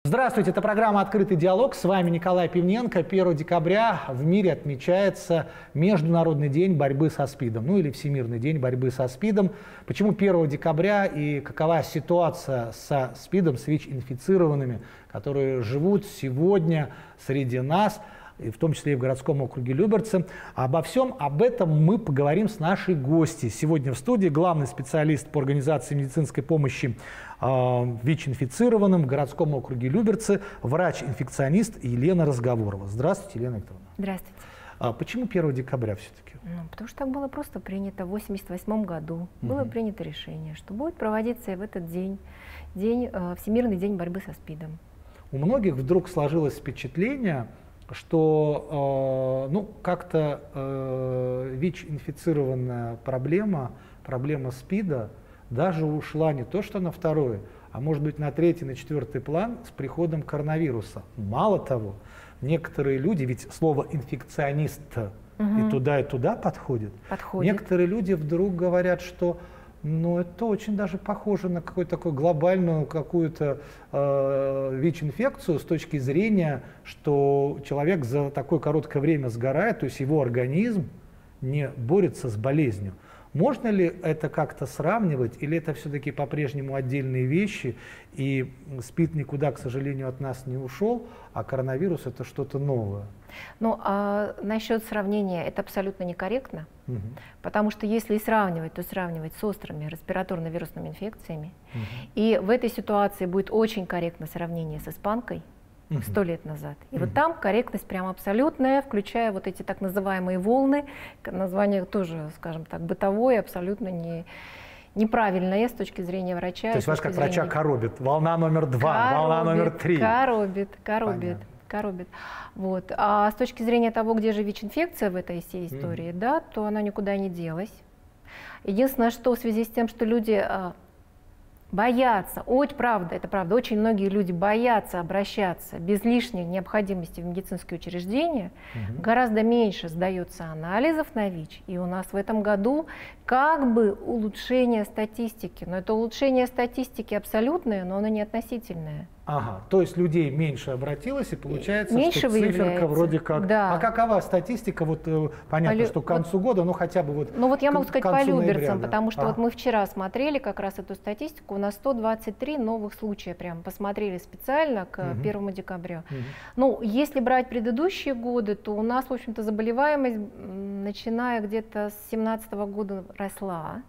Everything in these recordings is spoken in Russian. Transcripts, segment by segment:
Здравствуйте, это программа «Открытый диалог». С вами Николай Пивненко. 1 декабря в мире отмечается Международный день борьбы со СПИДом, ну или Всемирный день борьбы со СПИДом. Почему 1 декабря и какова ситуация со СПИДом, с ВИЧ-инфицированными, которые живут сегодня среди нас, и в том числе и в городском округе Люберцы. Обо всем об этом мы поговорим с нашей гостьей. Сегодня в студии главный специалист по организации медицинской помощи ВИЧ-инфицированным в городском округе Люберцы, врач-инфекционист Елена Разговорова. Здравствуйте, Елена Викторовна. Здравствуйте. Почему 1 декабря все-таки? Потому что так было просто принято в 1988 году. Было принято решение, что будет проводиться в этот день, Всемирный день борьбы со СПИДом. У многих вдруг сложилось впечатление, что как-то ВИЧ-инфицированная проблема СПИДа даже ушла не то что на второй, а может быть на третий, на четвертый план с приходом коронавируса. Мало того, некоторые люди, ведь слово «инфекционист» и туда подходит. Некоторые люди вдруг говорят, что это очень даже похоже на какую-то такую глобальную какую-то ВИЧ-инфекцию с точки зрения, что человек за такое короткое время сгорает, то есть его организм не борется с болезнью. Можно ли это как-то сравнивать, или это все-таки по-прежнему отдельные вещи, и СПИД никуда, к сожалению, от нас не ушел, а коронавирус – это что-то новое? Насчет сравнения это абсолютно некорректно, потому что если и сравнивать, то сравнивать с острыми респираторно-вирусными инфекциями. И в этой ситуации будет очень корректно сравнение с испанкой 100 лет назад. И вот там корректность прям абсолютная, включая вот эти так называемые волны, название тоже, скажем так, бытовое, абсолютно неправильное с точки зрения врача. То есть вас как врача коробит? Волна номер 2, волна номер 3. Коробит. Вот. А с точки зрения того, где же ВИЧ-инфекция в этой всей истории, да, то она никуда не делась. Единственное, что в связи с тем, что люди боятся, это правда, очень многие люди боятся обращаться без лишней необходимости в медицинские учреждения, гораздо меньше сдается анализов на ВИЧ, и у нас в этом году как бы улучшение статистики, но это улучшение статистики абсолютное, но оно не относительное. Ага, то есть людей меньше обратилось, и получается, меньше что циферка вроде как… Да. А какова статистика? Вот понятно, что к концу года, хотя бы вот… я могу сказать по Люберцам, потому что мы вчера смотрели как раз эту статистику, у нас 123 новых случая, прям посмотрели специально к 1 декабря. Если брать предыдущие годы, то у нас, в общем-то, заболеваемость, начиная где-то с 2017 года, росла.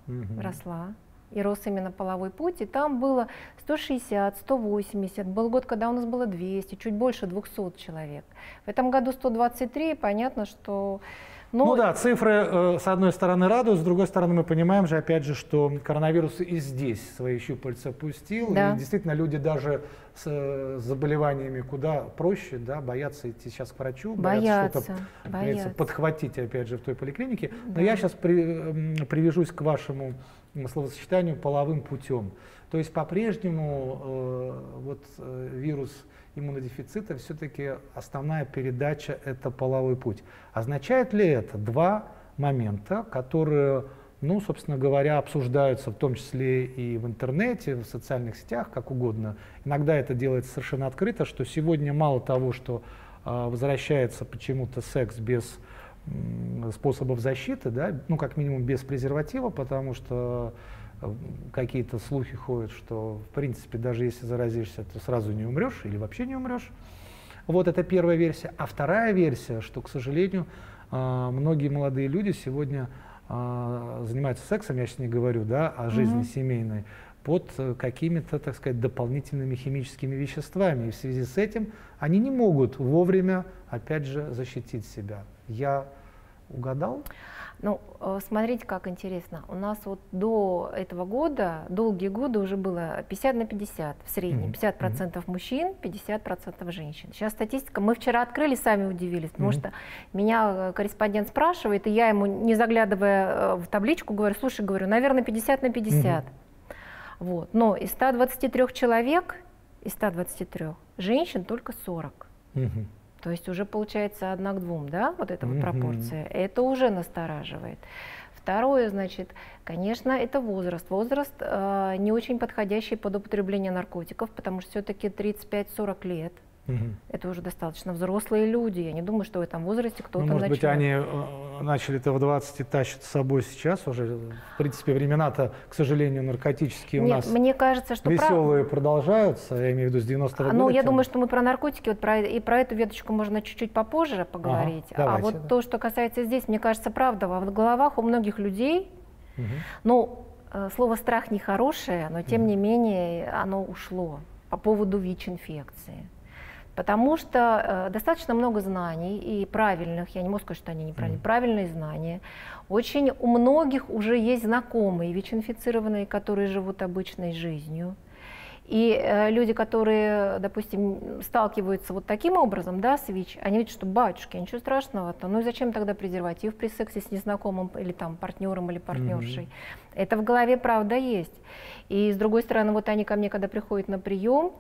И рос именно половой путь, и там было 160, 180, был год, когда у нас было 200, чуть больше 200 человек. В этом году 123, понятно, что… цифры с одной стороны радуют, с другой стороны мы понимаем же, опять же, что коронавирус и здесь свои щупальца пустил, да. И действительно люди даже с заболеваниями куда проще, да, боятся идти сейчас к врачу, боятся что-то подхватить, опять же, в той поликлинике. Но я сейчас привяжусь к вашему словосочетанию половым путем. То есть по-прежнему вирус иммунодефицита все-таки основная передача – это половой путь. Означает ли это два момента, которые, собственно говоря, обсуждаются в том числе и в интернете, в социальных сетях, как угодно. Иногда это делается совершенно открыто, что сегодня мало того, что возвращается почему-то секс без способов защиты, да, как минимум без презерватива, потому что какие-то слухи ходят, что в принципе даже если заразишься, то сразу не умрешь или вообще не умрешь. Вот это первая версия. А вторая версия, что, к сожалению, многие молодые люди сегодня занимаются сексом, я сейчас не говорю, да, о жизни семейной, под какими-то, так сказать, дополнительными химическими веществами. И в связи с этим они не могут вовремя, опять же, защитить себя. Я угадал? Смотрите, как интересно. У нас вот до этого года, долгие годы уже было 50 на 50 в среднем. 50% мужчин, 50% женщин. Сейчас статистика, мы вчера открыли, сами удивились, потому что меня корреспондент спрашивает, и я ему, не заглядывая в табличку, говорю, слушай, наверное, 50 на 50. Вот. Но из 123 человек, из 123 женщин только 40. То есть уже получается 1 к 2, да, вот эта вот пропорция. Это уже настораживает. Второе, значит, конечно, это возраст. Возраст не очень подходящий под употребление наркотиков, потому что все-таки 35-40 лет. Это уже достаточно взрослые люди. Я не думаю, что в этом возрасте кто-то начнет. Может быть, они начали это в 20 и тащат с собой сейчас уже. В принципе, времена-то, к сожалению, наркотические у нас мне кажется, что веселые продолжаются. Я имею в виду с 90-го года. Ну, я думаю, что мы про наркотики, вот и про эту веточку можно чуть-чуть попозже поговорить. Давайте, вот то, что касается здесь, мне кажется, правда, в головах у многих людей, ну, слово «страх» нехорошее, но тем не менее оно ушло по поводу ВИЧ-инфекции. Потому что достаточно много знаний, и правильных, я не могу сказать, что они неправильные, правильные знания. Очень у многих уже есть знакомые ВИЧ-инфицированные, которые живут обычной жизнью. И люди, которые, допустим, сталкиваются вот таким образом, да, с ВИЧ, они видят, что батюшки, ничего страшного-то, ну и зачем тогда презерватив при сексе с незнакомым или там партнером или партнершей? Это в голове правда есть. И с другой стороны, вот они ко мне, когда приходят на прием,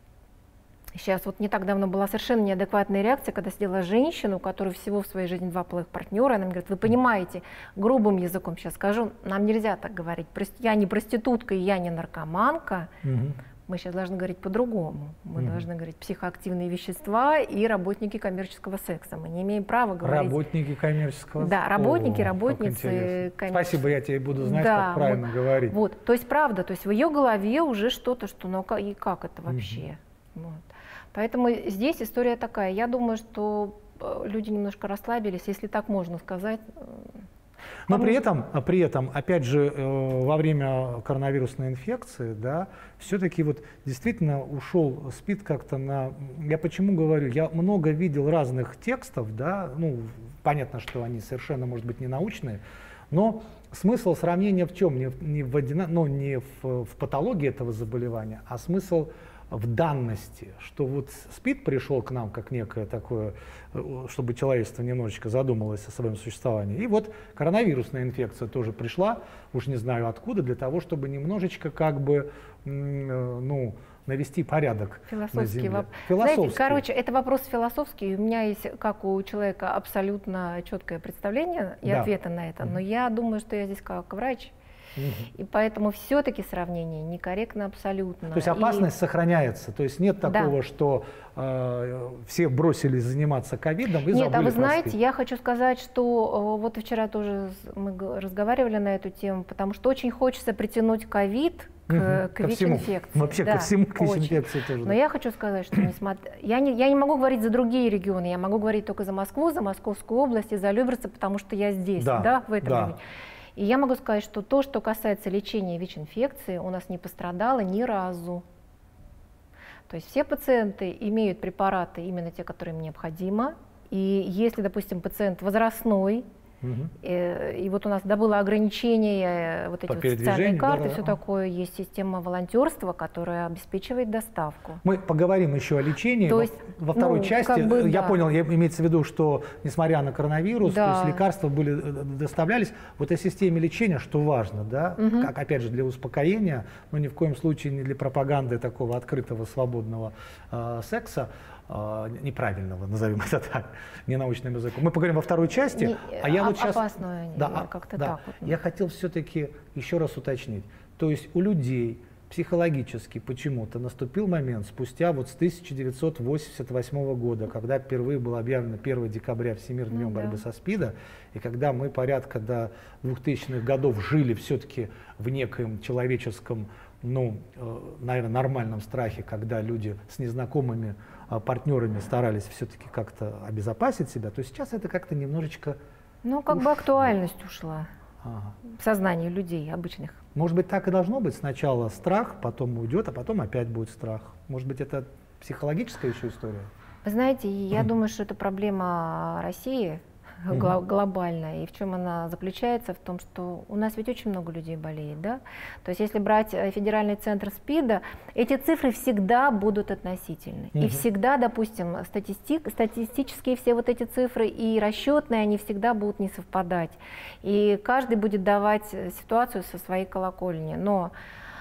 сейчас вот не так давно была совершенно неадекватная реакция, когда сидела женщина, у которой всего в своей жизни 2 половых партнера, она мне говорит: вы понимаете, грубым языком сейчас скажу, нам нельзя так говорить, я не проститутка и я не наркоманка, мы сейчас должны говорить по-другому, мы должны говорить психоактивные вещества и работники коммерческого секса, мы не имеем права говорить… Работники коммерческого секса? Да, работники, работницы коммерческого… Спасибо, я тебе буду знать, как правильно говорить. Вот, то есть правда, то есть в ее голове уже что-то, что ну и как это вообще? Вот. Поэтому здесь история такая. Я думаю, что люди немножко расслабились, если так можно сказать. Но при этом, опять же, во время коронавирусной инфекции, да, все-таки вот действительно ушел СПИД как-то на… Я почему говорю? Я много видел разных текстов, да, ну, понятно, что они совершенно, может быть, не научные, но смысл сравнения в чем? Не в патологии этого заболевания, а смысл в данности, что вот СПИД пришел к нам как некое такое, чтобы человечество немножечко задумалось о своем существовании. И вот коронавирусная инфекция тоже пришла, уж не знаю откуда, для того, чтобы немножечко как бы, ну, навести порядок на Земле. Знаете, короче, это вопрос философский. У меня есть, как у человека, абсолютно четкое представление и ответы на это. Но я думаю, что я здесь как врач. И поэтому все-таки сравнение некорректно абсолютно. То есть опасность сохраняется, то есть нет такого, что все бросились заниматься ковидом и забыли про СПИД. Нет, а вы знаете, я хочу сказать, что вот вчера тоже мы разговаривали на эту тему, потому что очень хочется притянуть ковид к ВИЧ-инфекции. Вообще ко всему, к ВИЧ-инфекции тоже. Но я хочу сказать, что я не могу говорить за другие регионы, я могу говорить только за Москву, за Московскую область и за Люберцы, потому что я здесь, да, в этом регионе. И я могу сказать, что то, что касается лечения ВИЧ-инфекции, у нас не пострадало ни разу. То есть все пациенты имеют препараты, именно те, которые им необходимо. И если, допустим, пациент возрастной, и вот у нас было ограничение вот эти вот социальные карты, все такое, есть система волонтерства, которая обеспечивает доставку. Мы поговорим еще о лечении. То есть, во второй части, я понял, имеется в виду, что несмотря на коронавирус, то есть лекарства доставлялись. Вот о системе лечения, что важно, да, как опять же для успокоения, но ни в коем случае не для пропаганды такого открытого свободного секса. Неправильного, назовем это так, ненаучным языком. Мы поговорим во второй части, а я вот сейчас… как-то так. Вот. Я хотел все-таки еще раз уточнить. То есть у людей психологически почему-то наступил момент спустя вот с 1988 года, когда впервые было объявлено 1 декабря Всемирным днем борьбы со СПИДом, и когда мы порядка до 2000-х годов жили все-таки в некоем человеческом, ну, наверное, нормальном страхе, когда люди с незнакомыми партнерами старались все-таки как-то обезопасить себя, то сейчас это как-то немножечко… Ну, как бы актуальность ушла в сознании людей обычных. Может быть, так и должно быть. Сначала страх, потом уйдет, а потом опять будет страх. Может быть, это психологическая еще история? Вы знаете, я думаю, что это проблема России глобальная. И в чем она заключается? В том, что у нас ведь очень много людей болеет, да? То есть если брать федеральный центр СПИДа, эти цифры всегда будут относительны. И всегда, допустим, статистические все вот эти цифры и расчетные, они всегда будут не совпадать. И каждый будет давать ситуацию со своей колокольни. Но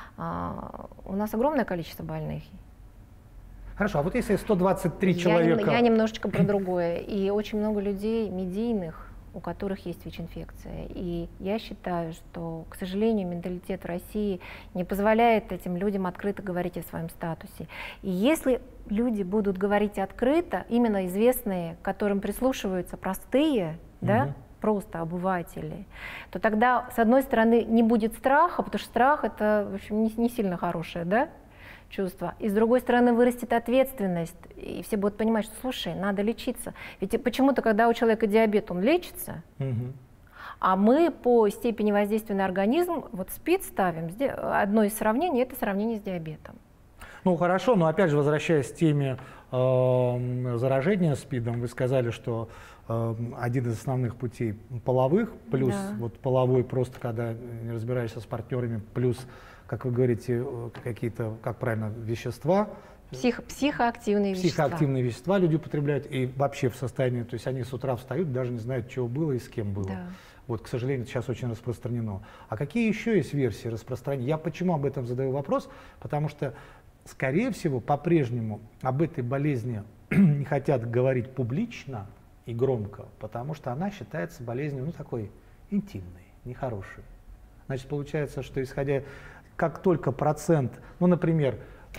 у нас огромное количество больных. Хорошо, а вот если 123 человека… Я немножечко про другое. И очень много людей медийных, у которых есть ВИЧ-инфекция. И я считаю, что, к сожалению, менталитет в России не позволяет этим людям открыто говорить о своем статусе. И если люди будут говорить открыто, именно известные, к которым прислушиваются простые, да, просто обыватели, то тогда, с одной стороны, не будет страха, потому что страх — это, в общем, не сильно хорошее, да, чувство. И с другой стороны, вырастет ответственность, и все будут понимать, что, слушай, надо лечиться. Ведь почему-то, когда у человека диабет, он лечится, а мы по степени воздействия на организм, вот СПИД ставим, одно из сравнений — это сравнение с диабетом. Ну хорошо, но опять же, возвращаясь к теме заражения СПИДом, вы сказали, что один из основных путей половых, плюс вот половой просто, когда не разбираешься с партнерами, плюс, как вы говорите, какие-то, как правильно, вещества. Психоактивные вещества люди употребляют и вообще в состоянии, то есть они с утра встают, даже не знают, чего было и с кем было. Да. Вот, к сожалению, это сейчас очень распространено. А какие еще есть версии распространения? Я почему об этом задаю вопрос? Потому что, скорее всего, по-прежнему об этой болезни не хотят говорить публично и громко, потому что она считается болезнью, ну, такой интимной, нехорошей. Значит, получается, что исходя, как только процент, ну, например,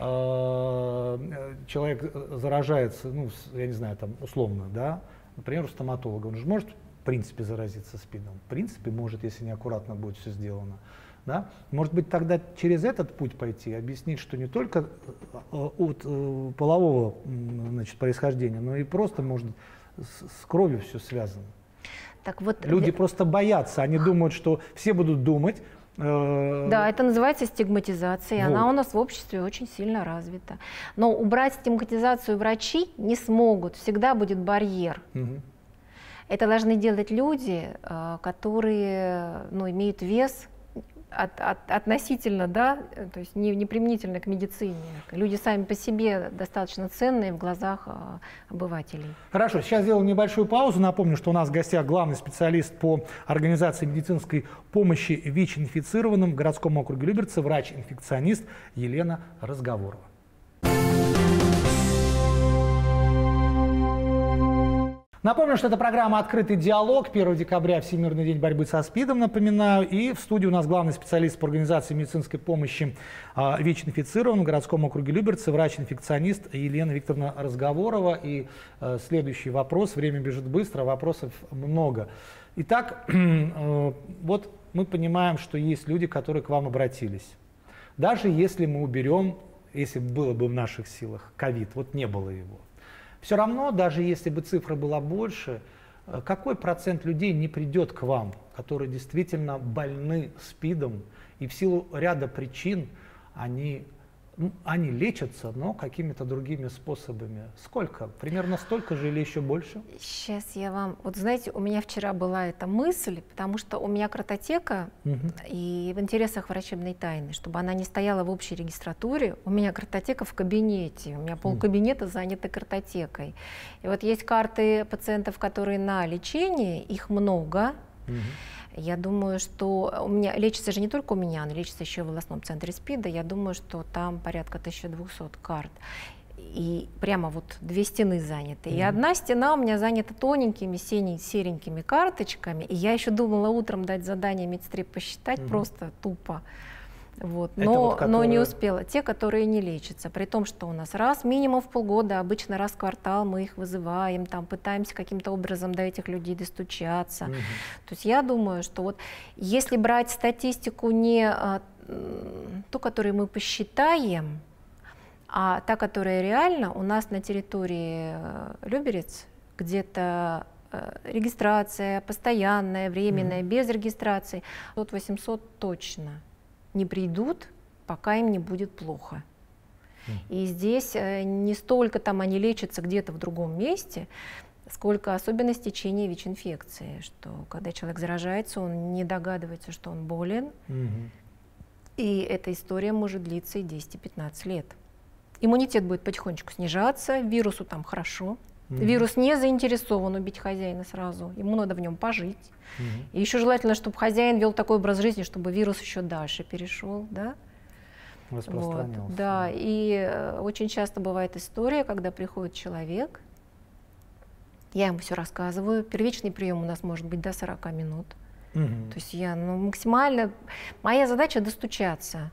человек заражается, ну, я не знаю, там, условно, да, например, у стоматолога, он же может, в принципе, заразиться СПИДом? В принципе, может, если неаккуратно будет все сделано. Да? Может быть, тогда через этот путь пойти, объяснить, что не только от полового, значит, происхождения, но и просто, может, с кровью все связано. Так вот, люди просто боятся, они думают, что все будут думать. Да, это называется стигматизация, вот. Она у нас в обществе очень сильно развита. Но убрать стигматизацию врачи не смогут, всегда будет барьер. Это должны делать люди, которые, ну, имеют вес относительно, да, то есть не применительно к медицине. Люди сами по себе достаточно ценные в глазах обывателей. Хорошо, сейчас сделаем небольшую паузу. Напомню, что у нас в гостях главный специалист по организации медицинской помощи ВИЧ-инфицированным в городском округе Люберцы, врач-инфекционист Елена Разговорова. Напомню, что это программа «Открытый диалог». 1 декабря, Всемирный день борьбы со СПИДом, напоминаю. И в студии у нас главный специалист по организации медицинской помощи ВИЧ-инфицированным в городском округе Люберцы, врач-инфекционист Елена Викторовна Разговорова. И следующий вопрос. Время бежит быстро, вопросов много. Итак, вот мы понимаем, что есть люди, которые к вам обратились. Даже если мы уберем, если было бы в наших силах, ковид, вот не было его. Все равно, даже если бы цифра была больше, какой процент людей не придет к вам, которые действительно больны СПИДом, и в силу ряда причин они лечатся, но какими-то другими способами? Сколько? Примерно столько же или еще больше? Сейчас я вам... Вот знаете, у меня вчера была эта мысль, потому что у меня картотека, и в интересах врачебной тайны, чтобы она не стояла в общей регистратуре, у меня картотека в кабинете, у меня полкабинета заняты картотекой. И вот есть карты пациентов, которые на лечении, их много. Я думаю, что у меня лечится же не только у меня, но лечится еще в волосном центре СПИДа. Я думаю, что там порядка 1200 карт. И прямо вот 2 стены заняты. И одна стена у меня занята тоненькими серенькими карточками. И я еще думала утром дать задание медсестре посчитать, просто тупо. Вот. Но не успела. Те, которые не лечатся. При том, что у нас раз минимум в полгода, обычно раз в квартал мы их вызываем, там, пытаемся каким-то образом до этих людей достучаться. То есть я думаю, что вот если брать статистику не ту, которую мы посчитаем, а та, которая реально, у нас на территории Люберец где-то регистрация постоянная, временная, без регистрации, от 800 точно не придут, пока им не будет плохо. И здесь не столько там они лечатся где-то в другом месте, сколько особенность течения ВИЧ-инфекции, что когда человек заражается, он не догадывается, что он болен, и эта история может длиться и 10-15 лет. Иммунитет будет потихонечку снижаться, вирусу там хорошо. Вирус не заинтересован убить хозяина сразу, ему надо в нем пожить. И еще желательно, чтобы хозяин вел такой образ жизни, чтобы вирус еще дальше перешел, да? Распространялся. Вот, да, и очень часто бывает история, когда приходит человек, Я ему все рассказываю. Первичный прием у нас может быть до 40 минут. То есть я максимально... Моя задача достучаться.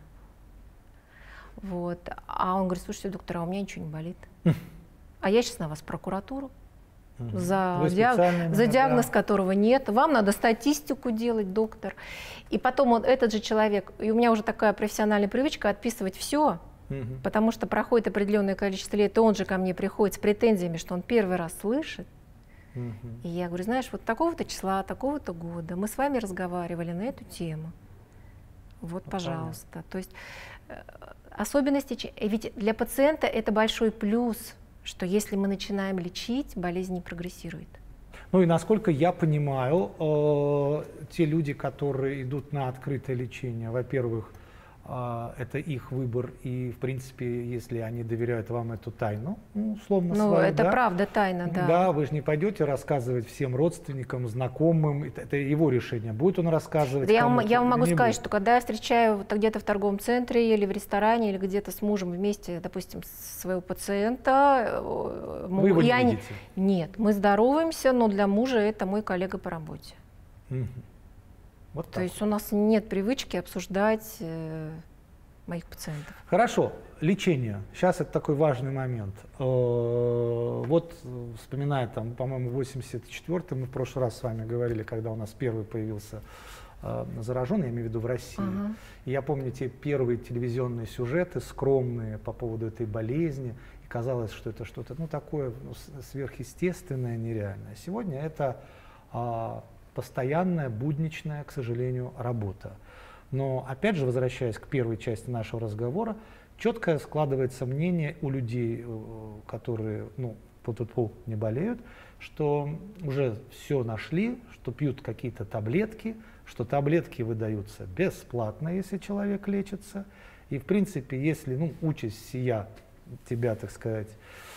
Вот. А он говорит: слушайте, доктор, а у меня ничего не болит. А я сейчас на вас в прокуратуру. За диагноз которого нет. Вам надо статистику делать, доктор. И потом этот же человек, и у меня уже такая профессиональная привычка отписывать все, потому что проходит определенное количество лет, и он же ко мне приходит с претензиями, что он первый раз слышит. И я говорю: знаешь, вот такого-то числа, такого-то года мы с вами разговаривали на эту тему. Вот, пожалуйста. То есть особенности, ведь для пациента это большой плюс, что если мы начинаем лечить, болезнь не прогрессирует. Ну и насколько я понимаю, те люди, которые идут на открытое лечение, во-первых, это их выбор, и в принципе, если они доверяют вам эту тайну, условно свою, это правда тайна, да. Да, вы же не пойдете рассказывать всем родственникам, знакомым, это его решение. Будет он рассказывать? Я вам могу сказать, что когда я встречаю где-то в торговом центре или в ресторане, или где-то с мужем вместе, допустим, своего пациента, вы его не видите? Нет, мы здороваемся, но для мужа это мой коллега по работе. Вот то есть у нас нет привычки обсуждать моих пациентов. Хорошо, лечение. Сейчас это такой важный момент. Вот вспоминая, там, по-моему, 84-й, мы в прошлый раз с вами говорили, когда у нас первый появился зараженный, я имею в виду в России. И я помню те первые телевизионные сюжеты, скромные по поводу этой болезни. И казалось, что это что-то такое сверхъестественное, нереальное. Сегодня это постоянная, будничная, к сожалению, работа. Но, опять же, возвращаясь к первой части нашего разговора, четко складывается мнение у людей, которые не болеют, что уже все нашли, что пьют какие-то таблетки, что таблетки выдаются бесплатно, если человек лечится. И, в принципе, если участь сия тебя, так сказать,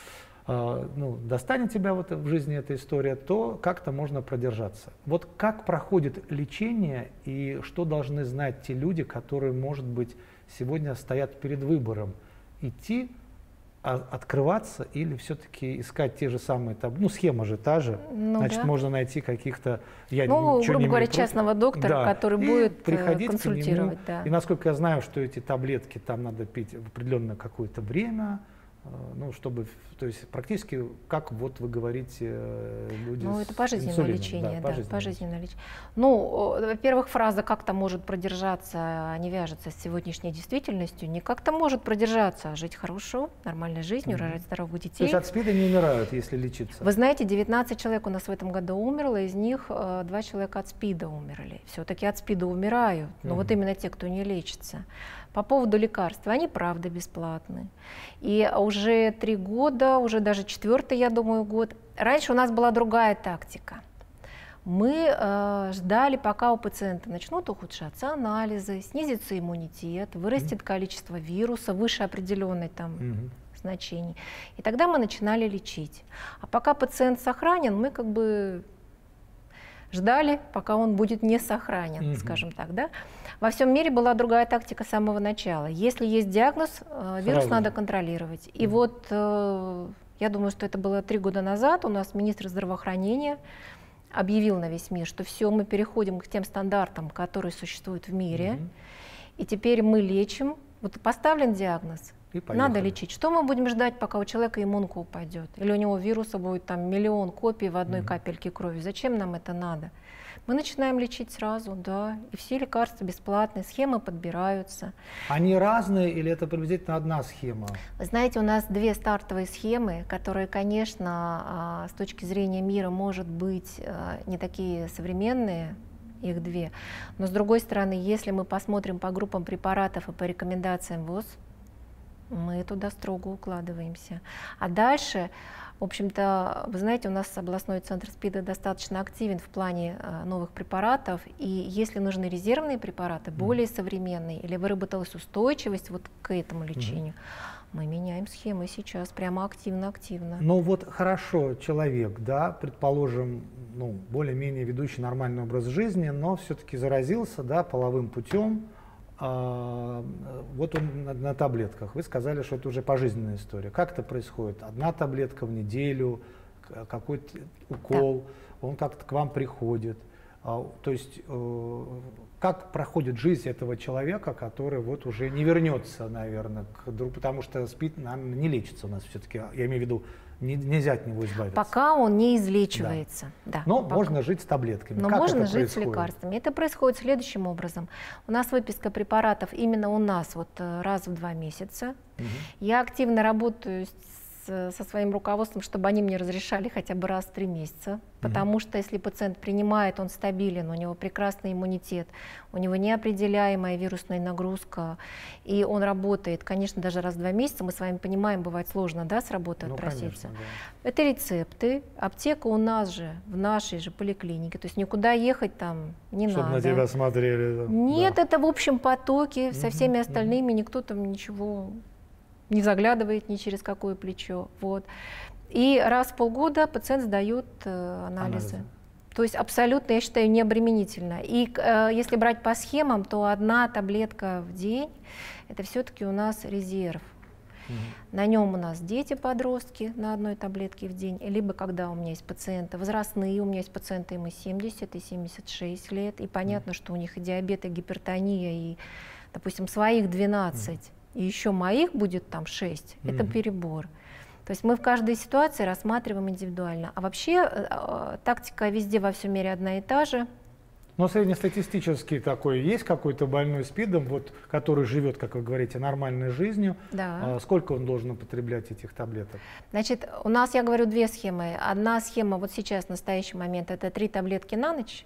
достанет тебя в жизни эта история, то как-то можно продержаться. Вот как проходит лечение и что должны знать те люди, которые, может быть, сегодня стоят перед выбором: идти, открываться или все-таки искать те же самые схема же та же, значит, можно найти каких-то, грубо говоря, частного доктора, который будет консультировать. И насколько я знаю, что эти таблетки там надо пить в определенное какое-то время, чтобы, то есть практически, как вот вы говорите, люди это пожизненное лечение, пожизненное лечение. Во-первых, фраза «как-то может продержаться» не вяжется с сегодняшней действительностью. Не как-то может продержаться, а жить хорошо, нормальной жизнью, рожать здоровых детей. То есть от СПИДа не умирают, если лечиться? Вы знаете, 19 человек у нас в этом году умерло, из них 2 человека от СПИДа умерли. Все-таки от СПИДа умирают, но вот именно те, кто не лечится. По поводу лекарств, они правда бесплатны. И уже 3 года, уже даже 4-й, я думаю, год. Раньше у нас была другая тактика. Мы ждали, пока у пациента начнут ухудшаться анализы, снизится иммунитет, вырастет количество вируса выше определенной значений. И тогда мы начинали лечить. А пока пациент сохранен, мы как бы ждали, пока он будет не сохранен, скажем так, да? Во всем мире была другая тактика с самого начала. Если есть диагноз, вирус надо контролировать. И вот я думаю, что это было 3 года назад, у нас министр здравоохранения объявил на весь мир, что все, мы переходим к тем стандартам, которые существуют в мире, и теперь мы лечим. Вот поставлен диагноз, надо лечить. Что мы будем ждать, пока у человека иммунка упадет? Или у него вируса будет 1 миллион копий в одной капельке крови? Зачем нам это надо? Мы начинаем лечить сразу, да, и все лекарства бесплатные, схемы подбираются. Они разные или это приблизительно одна схема? Вы знаете, у нас 2 стартовые схемы, которые, конечно, с точки зрения мира, может быть, не такие современные, их 2. Но с другой стороны, если мы посмотрим по группам препаратов и по рекомендациям ВОЗ, мы туда строго укладываемся. А дальше, в общем-то, вы знаете, у нас областной центр СПИДа достаточно активен в плане новых препаратов, и если нужны резервные препараты, более современные, или выработалась устойчивость вот к этому лечению, мы меняем схемы сейчас прямо активно-активно. Ну вот хорошо, человек, да, предположим, более-менее ведущий нормальный образ жизни, но все-таки заразился, да, половым путем. Вот он на таблетках. Вы сказали, что это уже пожизненная история. Как это происходит? 1 таблетка в неделю? какой-то укол, он как-то к вам приходит. То есть как проходит жизнь этого человека, который вот уже не вернется, наверное, к другу, потому что СПИД, наверное, не лечится у нас все-таки, я имею в виду, нельзя от него избавиться. Пока он не излечивается. Да. Но пока. Можно жить с таблетками. Но как можно это жить происходит? с лекарствами. Это происходит следующим образом. У нас выписка препаратов именно у нас вот раз в 2 месяца. Я активно работаю со своим руководством, чтобы они мне разрешали хотя бы раз в 3 месяца, потому что если пациент принимает, он стабилен, у него прекрасный иммунитет, у него неопределяемая вирусная нагрузка, и он работает, конечно, даже раз в 2 месяца, мы с вами понимаем, бывает сложно, да, с работы отпроситься. Конечно, да. Это рецепты, аптека у нас же, в нашей же поликлинике, то есть никуда ехать там не чтобы надо. Чтобы на тебя смотрели. Нет, это в общем потоке, со всеми остальными никто там ничего не заглядывает ни через какое плечо. Вот. И раз в полгода пациент сдает анализы. То есть абсолютно, я считаю, необременительно. И если брать по схемам, то 1 таблетка в день – это все-таки у нас резерв. На нем у нас дети-подростки на 1 таблетке в день, либо когда у меня есть пациенты возрастные, у меня есть пациенты им и 70, и 76 лет, и понятно, что у них и диабет, и гипертония, и, допустим, своих 12, и еще моих будет там 6, это перебор. То есть мы в каждой ситуации рассматриваем индивидуально. А вообще тактика везде во всем мире одна и та же. Но среднестатистический такой, есть какой-то больной СПИДом, вот, который живет, как вы говорите, нормальной жизнью, сколько он должен употреблять этих таблеток? Значит, у нас, я говорю, 2 схемы. Одна схема вот сейчас, в настоящий момент, это 3 таблетки на ночь.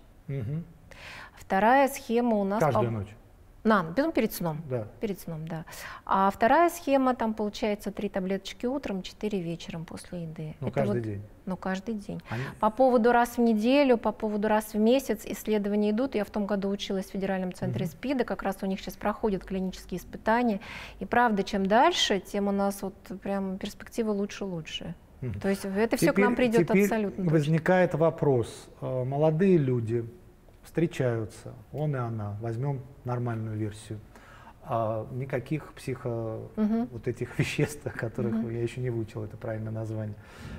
Вторая схема у нас… Каждую ночь? Перед сном. Да. Перед сном, да. А вторая схема, там получается 3 таблеточки утром, 4 вечером после еды. Ну, каждый день? Ну, каждый день. По поводу раз в неделю, по поводу раз в месяц исследования идут. Я в том году училась в Федеральном центре СПИДа, как раз у них сейчас проходят клинические испытания. И правда, чем дальше, тем у нас вот прям перспектива лучше. То есть это все к нам придет абсолютно. Теперь возникает вопрос. Молодые люди встречаются, он и она, возьмем нормальную версию, никаких вот этих веществ, которых я еще не выучил, это правильное название.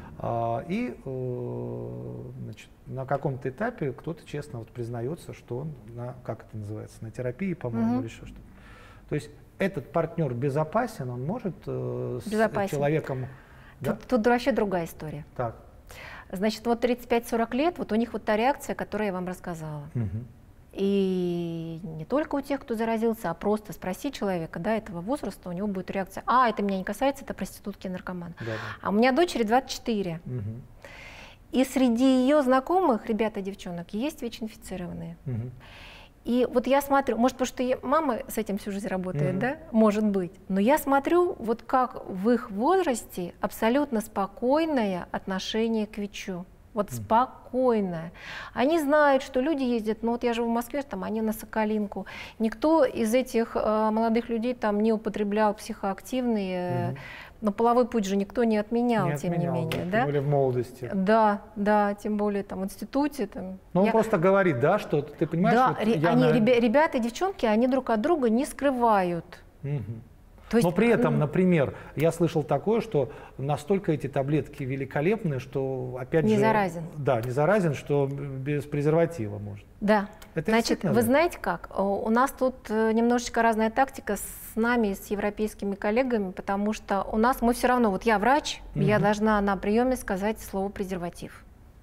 И значит, на каком-то этапе кто-то честно вот признается, что он, как это называется, на терапии, по-моему, или еще что-то. То есть этот партнер безопасен, он может с человеком… Тут вообще другая история. Так. Значит, вот 35-40 лет, вот у них вот та реакция, которую я вам рассказала. И не только у тех, кто заразился, а просто спроси человека, да, этого возраста, у него будет реакция: это меня не касается, это проститутки и наркоманы. А у меня дочери 24. И среди ее знакомых, ребят и девчонок, есть ВИЧ-инфицированные. И вот я смотрю, может, потому что мама с этим всю жизнь работает, да, может быть, но я смотрю, вот как в их возрасте абсолютно спокойное отношение к ВИЧу. Вот спокойное. Они знают, что люди ездят, ну вот я живу в Москве, там они на Соколинку. Никто из этих молодых людей там не употреблял психоактивные, но половой путь же никто не отменял, тем не менее. Тем более в молодости. Да, тем более там в институте. Но он просто говорит, да, что ты понимаешь… Да, ребята и девчонки, они друг от друга не скрывают. То есть, но при этом, например, я слышал такое, что настолько эти таблетки великолепны, что, опять же… Не заразен. Да, не заразен, что без презерватива может. Да. Значит, вы знаете как? У нас тут немножечко разная тактика с нами, с европейскими коллегами, потому что у нас, мы все равно, вот я врач, я должна на приеме сказать слово презерватив.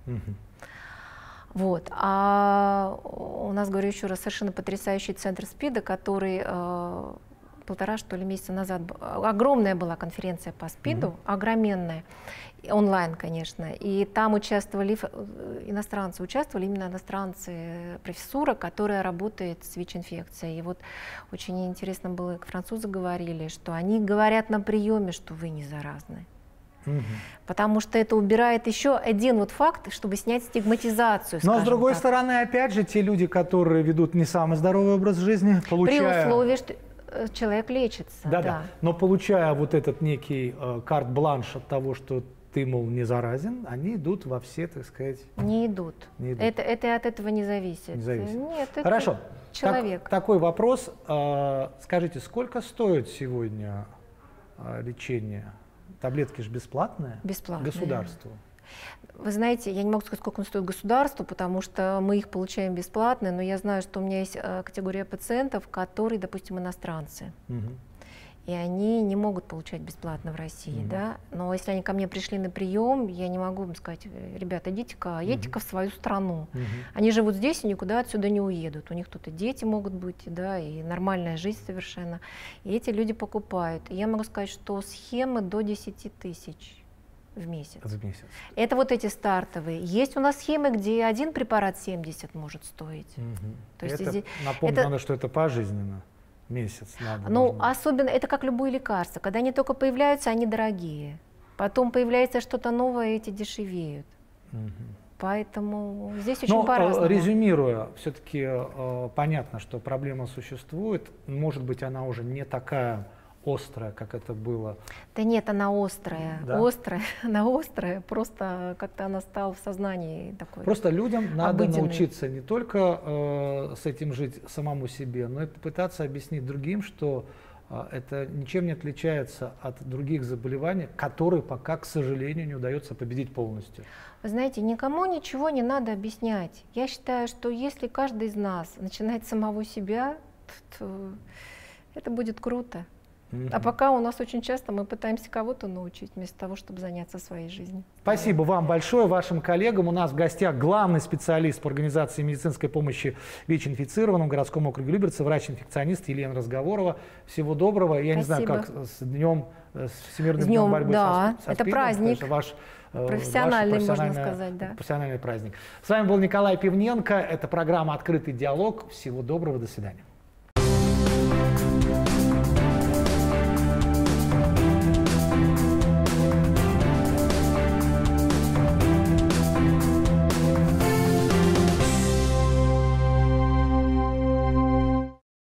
Вот. А у нас, говорю еще раз, совершенно потрясающий центр СПИДа, который… 1,5, что ли, месяца назад огромная была конференция по СПИДу, огроменная, онлайн, конечно, и там участвовали иностранцы, именно иностранцы, профессура, которая работает с ВИЧ-инфекцией. И вот очень интересно было, как французы говорили, что они говорят на приеме, что вы не заразны. Потому что это убирает еще один вот факт, чтобы снять стигматизацию. Но с другой стороны, опять же, те люди, которые ведут не самый здоровый образ жизни, получая… При условии, что человек лечится. Да. Но получая вот этот некий карт-бланш от того, что ты, мол, не заразен, они идут во все, так сказать… Не идут. Это от этого не зависит. Нет, это хорошо. Человек. Такой вопрос. Скажите, сколько стоит сегодня лечение? Таблетки же бесплатные? Бесплатные. Государству? Вы знаете, я не могу сказать, сколько он стоит государству, потому что мы их получаем бесплатно, но я знаю, что у меня есть категория пациентов, которые, допустим, иностранцы. И они не могут получать бесплатно в России, да? Но если они ко мне пришли на прием, я не могу им сказать: ребята, идите-ка, едьте-ка в свою страну. Они живут здесь и никуда отсюда не уедут. У них тут и дети могут быть, да, и нормальная жизнь совершенно. И эти люди покупают. И я могу сказать, что схемы до 10 тысяч в месяц. Это вот эти стартовые. Есть у нас схемы, где один препарат 70 может стоить. То есть напомню, надо, что это пожизненно. Месяц надо. Ну, особенно, это как любое лекарство. Когда они только появляются, они дорогие. Потом появляется что-то новое, эти дешевеют. Поэтому здесь очень по-разному. Резюмируя, все-таки понятно, что проблема существует. Может быть, она уже не такая острая, как это было. Да нет, она острая. Да? Она острая, просто как-то она стала в сознании такой. Просто людям надо научиться не только с этим жить самому себе, но и попытаться объяснить другим, что это ничем не отличается от других заболеваний, которые пока, к сожалению, не удается победить полностью. Вы знаете, никому ничего не надо объяснять. Я считаю, что если каждый из нас начинает с самого себя, то это будет круто. А пока у нас очень часто мы пытаемся кого-то научить, вместо того, чтобы заняться своей жизнью. Спасибо вам большое, вашим коллегам. У нас в гостях главный специалист по организации медицинской помощи ВИЧ-инфицированным в городском округе Люберцы, врач-инфекционист Елена Разговорова. Всего доброго. Я не знаю, как с днем, с Всемирным днем борьбы со СПИДом. Это праздник. Ваш профессиональный, можно сказать, да. Профессиональный праздник. С вами был Николай Пивненко. Это программа «Открытый диалог». Всего доброго, до свидания.